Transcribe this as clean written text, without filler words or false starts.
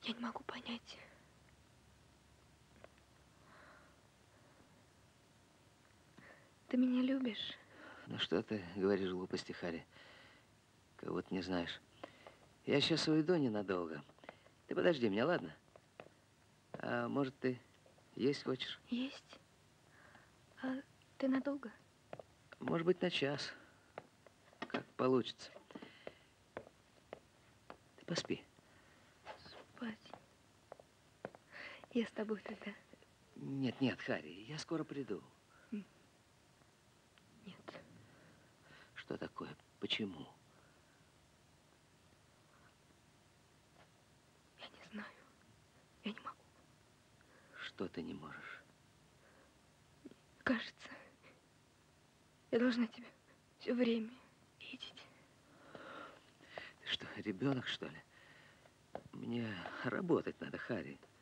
Я не могу понять. Ты меня любишь? Ну что ты говоришь глупости, Харри? Кого-то не знаешь. Я сейчас уйду ненадолго. Ты подожди меня, ладно? А может, ты есть хочешь? Есть. А ты надолго? Может быть, на час. Как получится. Ты поспи. Спать. Я с тобой тогда. Нет, нет, Харри, я скоро приду. Нет. Что такое? Почему? Я не знаю. Я не могу. Что ты не можешь? Кажется, я должна тебя все время видеть. Ты что, ребенок, что ли? Мне работать надо, Харри.